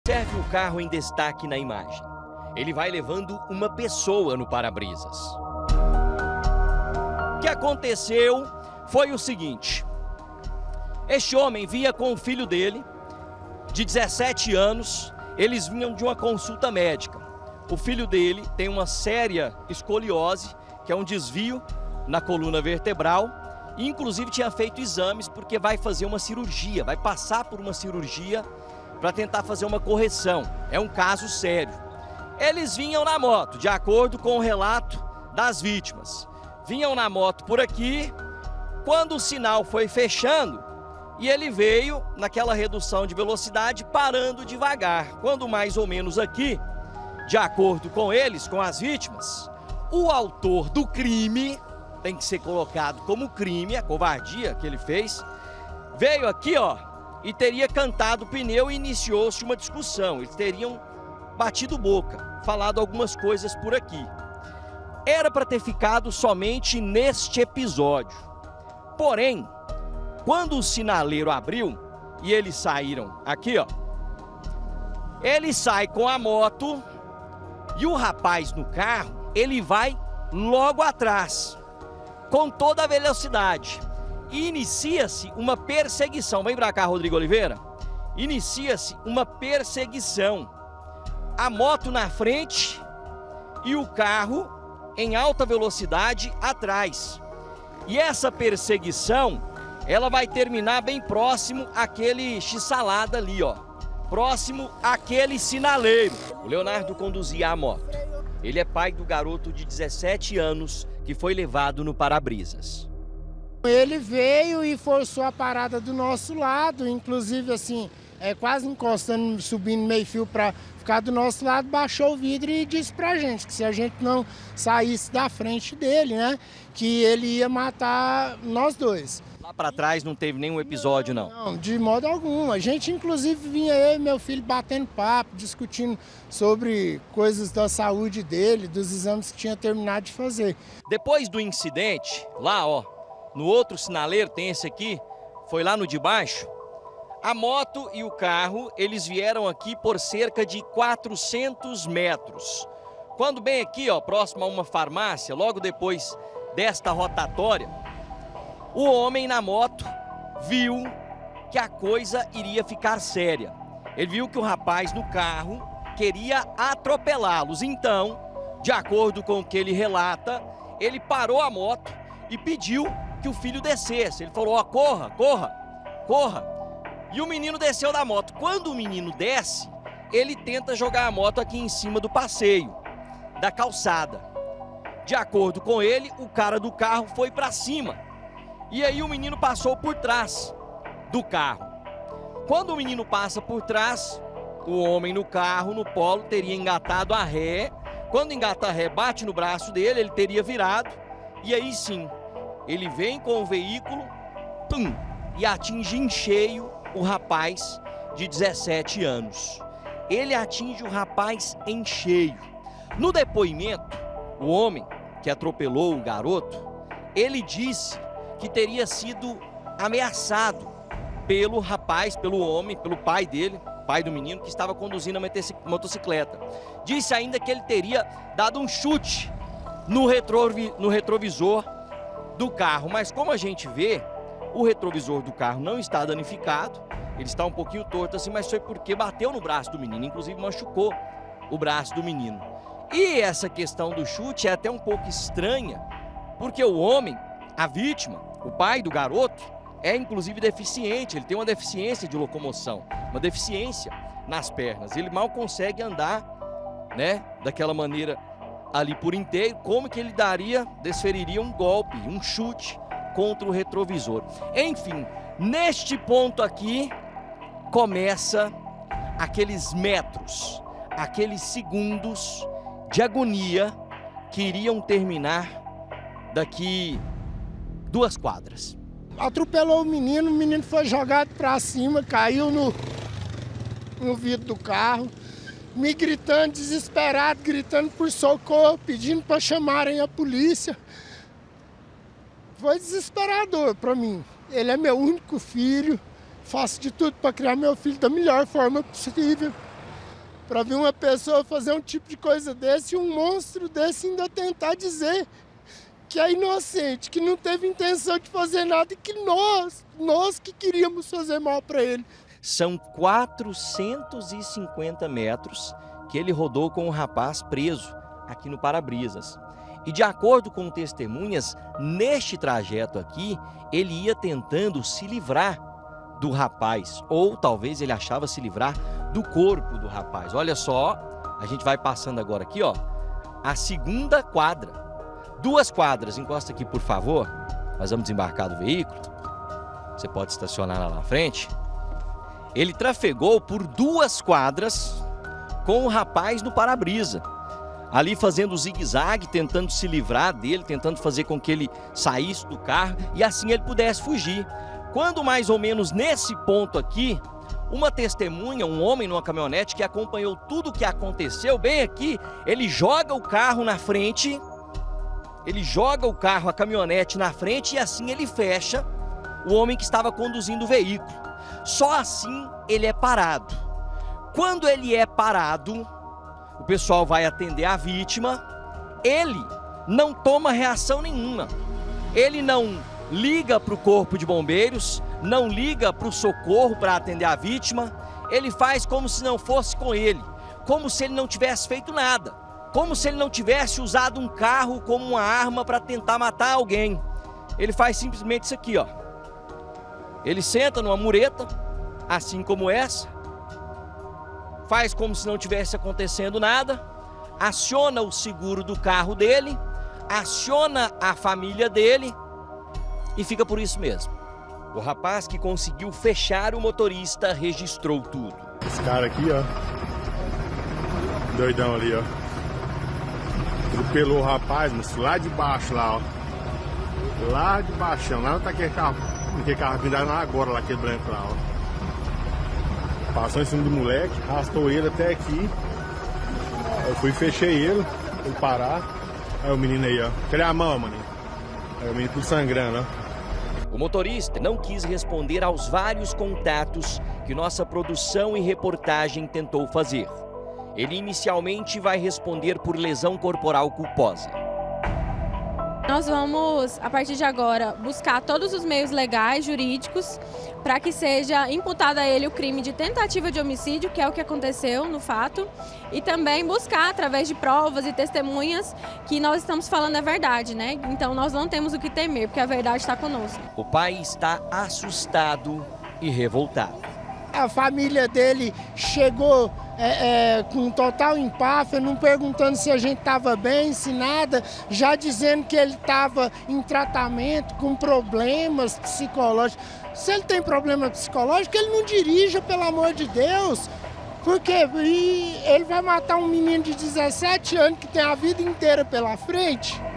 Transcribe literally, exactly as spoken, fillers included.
Observe o carro em destaque na imagem. Ele vai levando uma pessoa no para-brisas. O que aconteceu foi o seguinte. Este homem vinha com o filho dele, de dezessete anos. Eles vinham de uma consulta médica. O filho dele tem uma séria escoliose, que é um desvio na coluna vertebral. E, inclusive, tinha feito exames porque vai fazer uma cirurgia, vai passar por uma cirurgia para tentar fazer uma correção. É um caso sério. Eles vinham na moto, de acordo com o relato das vítimas. Vinham na moto por aqui, quando o sinal foi fechando, e ele veio naquela redução de velocidade, parando devagar. Quando mais ou menos aqui, de acordo com eles, com as vítimas, o autor do crime, tem que ser colocado como crime, a covardia que ele fez, veio aqui, ó, e teria cantado o pneu e iniciou-se uma discussão. Eles teriam batido boca, falado algumas coisas por aqui. Era para ter ficado somente neste episódio. Porém, quando o sinaleiro abriu e eles saíram aqui, ó, ele sai com a moto e o rapaz no carro, ele vai logo atrás, com toda a velocidade. E inicia-se uma perseguição. Vem pra cá, Rodrigo Oliveira. Inicia-se uma perseguição. A moto na frente e o carro em alta velocidade atrás. E essa perseguição, ela vai terminar bem próximo àquele x-salada ali, ó. Próximo àquele sinaleiro. O Leonardo conduzia a moto. Ele é pai do garoto de dezessete anos que foi levado no para-brisas. Ele veio e forçou a parada do nosso lado, inclusive assim, é, quase encostando, subindo meio fio para ficar do nosso lado, baixou o vidro e disse pra gente que se a gente não saísse da frente dele, né, que ele ia matar nós dois. Lá para trás não teve nenhum episódio, não? Não, de modo algum. A gente inclusive vinha eu e meu filho batendo papo, discutindo sobre coisas da saúde dele, dos exames que tinha terminado de fazer. Depois do incidente, lá ó, no outro sinaleiro, tem esse aqui, foi lá no de baixo. A moto e o carro, eles vieram aqui por cerca de quatrocentos metros. Quando bem aqui, ó, próximo a uma farmácia, logo depois desta rotatória, o homem na moto viu que a coisa iria ficar séria. Ele viu que o rapaz no carro queria atropelá-los. Então, de acordo com o que ele relata, ele parou a moto e pediu que o filho descesse. Ele falou, ó, corra, corra, corra. E o menino desceu da moto. Quando o menino desce, ele tenta jogar a moto aqui em cima do passeio, da calçada. De acordo com ele, o cara do carro foi para cima. E aí o menino passou por trás do carro. Quando o menino passa por trás, o homem no carro, no polo, teria engatado a ré. Quando engata a ré, bate no braço dele, ele teria virado. E aí sim, ele vem com o veículo, pum, e atinge em cheio o rapaz de dezessete anos. Ele atinge o rapaz em cheio. No depoimento, o homem que atropelou o garoto, ele disse que teria sido ameaçado pelo rapaz, pelo homem, pelo pai dele, pai do menino, que estava conduzindo a motocicleta. Disse ainda que ele teria dado um chute no, retrovi no retrovisor do carro, mas como a gente vê, o retrovisor do carro não está danificado, ele está um pouquinho torto assim, mas foi porque bateu no braço do menino, inclusive machucou o braço do menino. E essa questão do chute é até um pouco estranha, porque o homem, a vítima, o pai do garoto, é inclusive deficiente, ele tem uma deficiência de locomoção, uma deficiência nas pernas, ele mal consegue andar, né, daquela maneira ali por inteiro. Como que ele daria, desferiria um golpe, um chute contra o retrovisor. Enfim, neste ponto aqui, começa aqueles metros, aqueles segundos de agonia que iriam terminar daqui duas quadras. Atropelou o menino, o menino foi jogado para cima, caiu no, no vidro do carro, me gritando, desesperado, gritando por socorro, pedindo para chamarem a polícia. Foi desesperador para mim. Ele é meu único filho, faço de tudo para criar meu filho da melhor forma possível. Para ver uma pessoa fazer um tipo de coisa desse e um monstro desse ainda tentar dizer que é inocente, que não teve intenção de fazer nada e que nós, nós que queríamos fazer mal para ele. São quatrocentos e cinquenta metros que ele rodou com o rapaz preso aqui no para-brisas. E de acordo com testemunhas, neste trajeto aqui, ele ia tentando se livrar do rapaz, ou talvez ele achava se livrar do corpo do rapaz. Olha só, a gente vai passando agora aqui, ó, a segunda quadra. Duas quadras, encosta aqui, por favor. Nós vamos desembarcar do veículo. Você pode estacionar lá na frente. Ele trafegou por duas quadras com o rapaz no para-brisa, ali fazendo zigue-zague, tentando se livrar dele, tentando fazer com que ele saísse do carro e assim ele pudesse fugir. Quando mais ou menos nesse ponto aqui, uma testemunha, um homem numa caminhonete que acompanhou tudo o que aconteceu, bem aqui, ele joga o carro na frente, ele joga o carro, a caminhonete na frente e assim ele fecha o homem que estava conduzindo o veículo. Só assim ele é parado. Quando ele é parado, o pessoal vai atender a vítima, ele não toma reação nenhuma. Ele não liga para o corpo de bombeiros, não liga para o socorro para atender a vítima, ele faz como se não fosse com ele, como se ele não tivesse feito nada, como se ele não tivesse usado um carro como uma arma para tentar matar alguém. Ele faz simplesmente isso aqui, ó. Ele senta numa mureta, assim como essa, faz como se não tivesse acontecendo nada, aciona o seguro do carro dele, aciona a família dele e fica por isso mesmo. O rapaz que conseguiu fechar o motorista registrou tudo. Esse cara aqui, ó, doidão ali, ó, atropelou o rapaz, mas lá de baixo, lá, ó, lá de baixão, lá não tá aquele carro, aquele carro vindo agora, lá, aquele branco lá, ó. Passou em cima do moleque, arrastou ele até aqui. Eu fui e fechei ele, fui parar. Aí o menino aí, ó. Cadê a mão, maninho? Aí o menino tudo sangrando, ó. O motorista não quis responder aos vários contatos que nossa produção e reportagem tentou fazer. Ele inicialmente vai responder por lesão corporal culposa. Nós vamos, a partir de agora, buscar todos os meios legais, jurídicos, para que seja imputado a ele o crime de tentativa de homicídio, que é o que aconteceu no fato, e também buscar, através de provas e testemunhas, que nós estamos falando a verdade, né? Então nós não temos o que temer, porque a verdade está conosco. O pai está assustado e revoltado. A família dele chegou é, é, com total empáfia, não perguntando se a gente estava bem, se nada, já dizendo que ele estava em tratamento, com problemas psicológicos. Se ele tem problema psicológico, ele não dirija, pelo amor de Deus. Porque ele vai matar um menino de dezessete anos que tem a vida inteira pela frente.